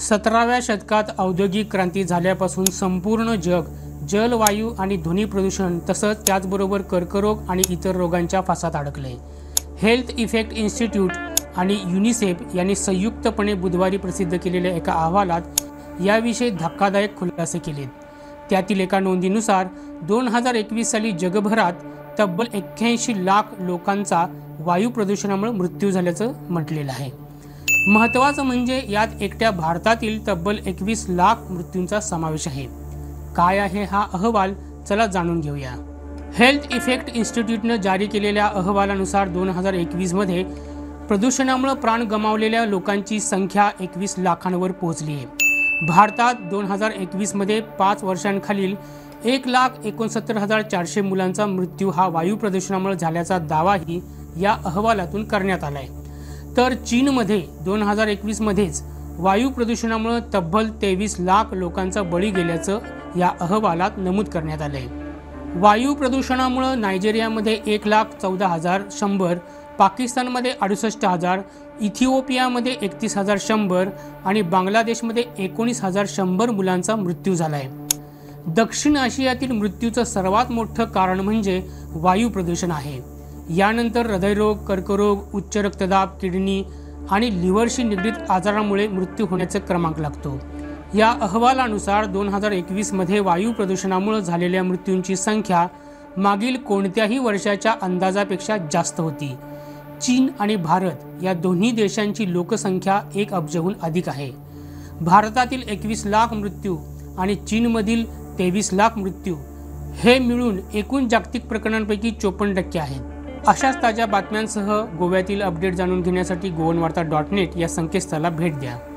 17व्या शतकात औद्योगिक क्रांती झाल्यापासून संपूर्ण जग जल, वायू आणि ध्वनी प्रदूषण तसंच त्याचबरोबर कर्करोग आणि इतर रोगांच्या फासात अडकले. हेल्थ इफेक्ट इन्स्टिट्यूट आणि युनिसेफ यांनी संयुक्तपणे बुधवारी प्रसिद्ध केलेल्या एका अहवालात याविषयी धक्कादायक खुलासे केलेत. त्यातील एका नोंदीनुसार 2021 साली जगभरात तब्बल 81 लाख लोकांचा वायू प्रदूषणामुळे मृत्यू झाल्याचं म्हटलेलं आहे. महत्त्वाचं म्हणजे यात एकट्या भारतातील तब्बल 21 लाख मृत्यूंचा समावेश आहे. काय आहे हा अहवाल, चला जाणून घेऊया. हेल्थ इफेक्ट इन्स्टिट्यूटनं जारी केलेल्या अहवालानुसार 2021 मध्ये प्रदूषणामुळे प्राण गमावलेल्या लोकांची संख्या 21 लाखांवर पोहोचली आहे. भारतात 2021 मध्ये 5 वर्षांखालील 1,69,400 मुलांचा मृत्यू हा वायू प्रदूषणामुळे झाल्याचा दावाही या अहवालातून करण्यात आला आहे. तर चीनमध्ये 2021 मध्येच वायू प्रदूषणामुळे तब्बल 23 लाख लोकांचा बळी गेल्याचं या अहवालात नमूद करण्यात आलं आहे. वायू प्रदूषणामुळे नायजेरियामध्ये 1,14,100, पाकिस्तानमध्ये 68,000, इथिओपियामध्ये 31,100 आणि बांगलादेशमध्ये 19,100 मुलांचा मृत्यू झाला आहे. दक्षिण आशियातील मृत्यूचं सर्वात मोठं कारण म्हणजे वायू प्रदूषण आहे. यानंतर हृदयरोग, कर्करोग, उच्च रक्तदाब, किडनी आणि लिव्हरशी निगडीत आजारामुळे मृत्यू होण्याचा क्रमांक लागतो. या अहवालानुसार 2021 मध्ये वायू प्रदूषणामुळे झालेल्या मृत्यूंची संख्या मागील कोणत्याही वर्षाच्या अंदाजापेक्षा जास्त होती. चीन आणि भारत या दोन्ही देशांची लोकसंख्या 1 अब्जहून अधिक आहे. भारतातील 21 लाख मृत्यू आणि चीनमधील 23 लाख मृत्यू हे मिळून एकूण जागतिक प्रकरणांपैकी 54% आहेत. अशाच ताज्या बातम्यांसह गोव्यातील अपडेट जाणून घेण्यासाठी goanvarta.net या संकेतस्थळाला भेट द्या.